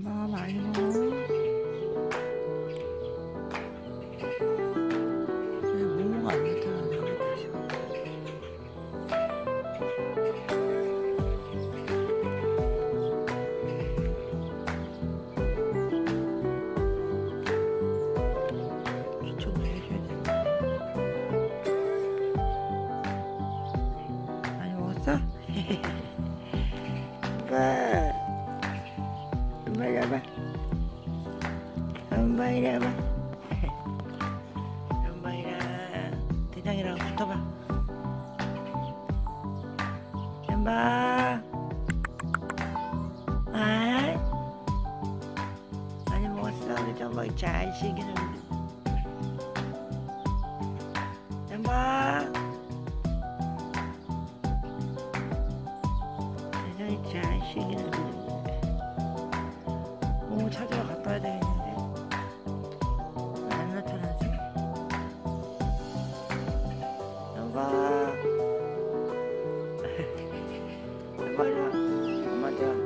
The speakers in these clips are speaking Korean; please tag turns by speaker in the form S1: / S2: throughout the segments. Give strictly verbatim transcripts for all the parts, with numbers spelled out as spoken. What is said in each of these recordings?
S1: 엄마가 많이 먹어. 왜 모모가 안 나타나냐? 다시 먹어. 기초를 해줘야 된다. 많이 먹었어? 엄마, 엄마 이리 와봐. 엄마 이리 와봐. 엄마이랑 대장이랑 붙어봐. 엄마. 아이, 많이 먹었어. 우리 정박이 잘 쉬기는. 엄마. 대장이 잘 쉬기는. 모모 찾으러 갔다 와야 되겠는데. 안 나타나지? 엄마. 엄마 이리 와. 엄마한테 와.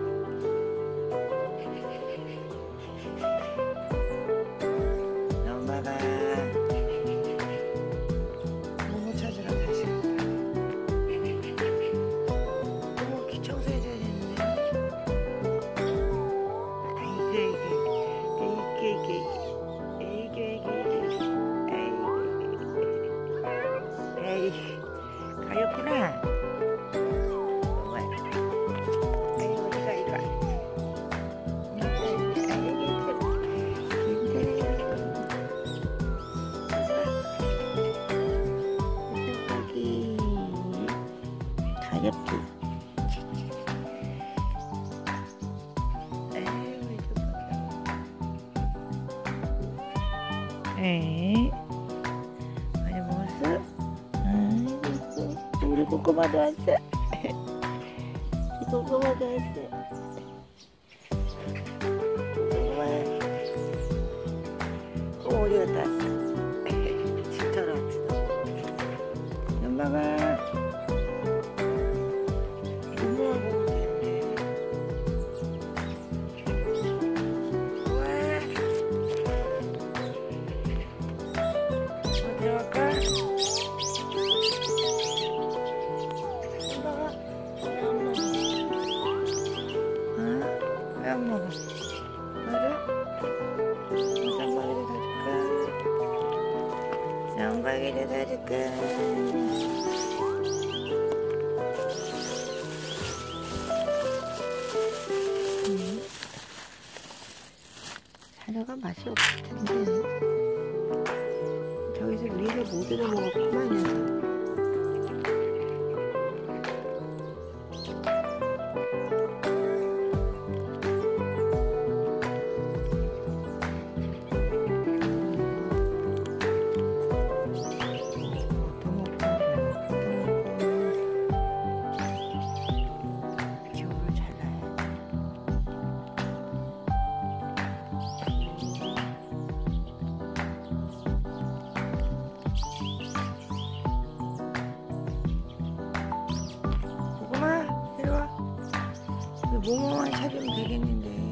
S1: 엄마가 모모 찾으러 다시 간다. 모모 귀 청소해줘야 되는데. 아이고 이거 이거 이거 이거 이거 에이 가였구나. 정말. 에이 어디가 이거. 가엽기. 에이, 많이 먹었어? 아이고, 우리 꼬꼬마도 왔어. 우리 꼬꼬마도 왔어. 꼬꼬마, 꼬꼬마 어디 갔다 왔어? 집터러 엄마가 고모하고 오면 되는데. 들어갈까? 엄마가 왜 안 먹어? 어? 왜 안 먹어? 맞아? 장박이를 사줄까? 장박이를 사줄까? 음. 사료가 맛이 없을 텐데. 저기서 위를 못 얻어먹었구만. 모모만 찾으면 되겠는데.